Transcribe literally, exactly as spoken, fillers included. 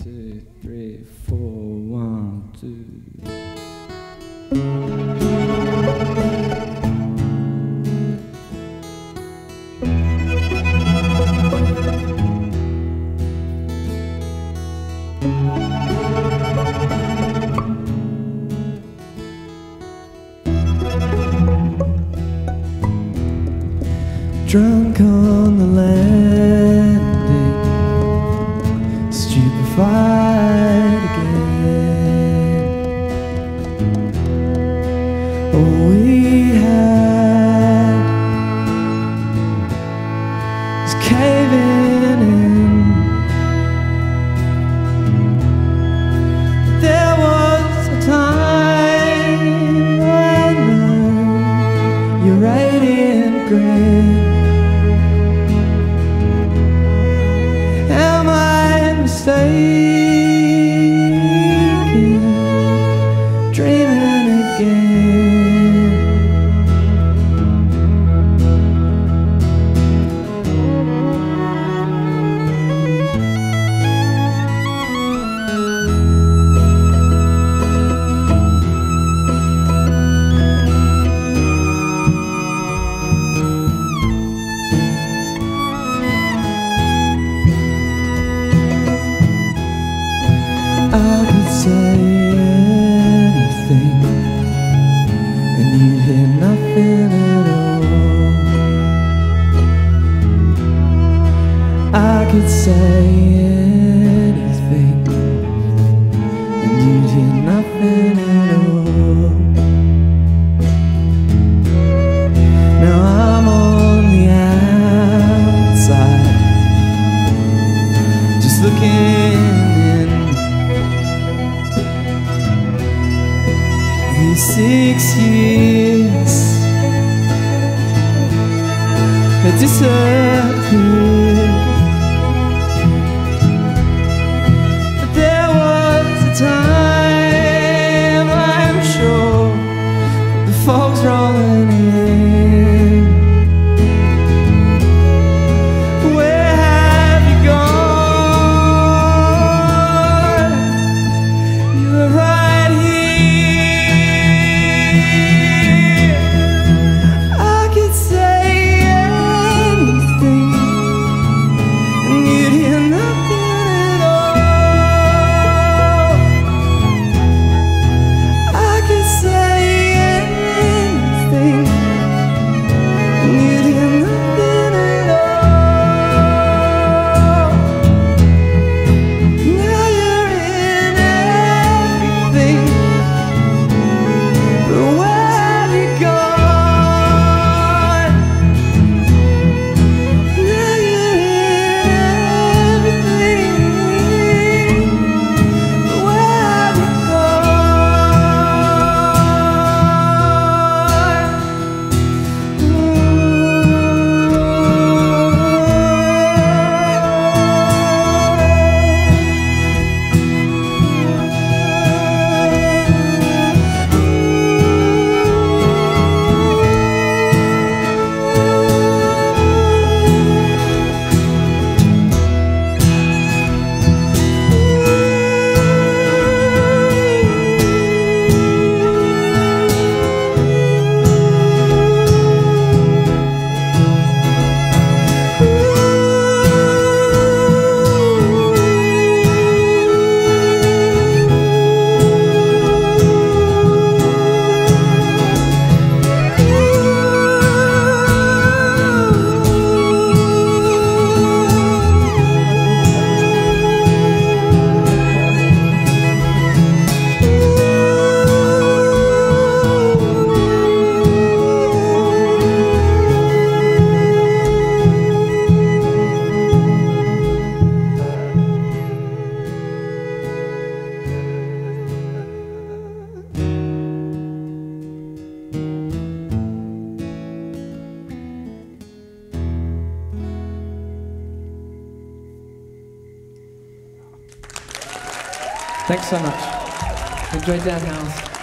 two, three, four, one, two. Drunk on the landing, stupefied again. All we had is caving in. There was a time I know your radiant grin. Mistaken, dreaming again. I could say anything and you'd hear nothing at all. I could say anything and you'd hear nothing at all. Now I'm on the outside, just looking. Six years had disappeared, but there was a time, I'm sure, the fog's rolling in. Where have you gone? You were right here. Thanks so much. Enjoy Downhouse.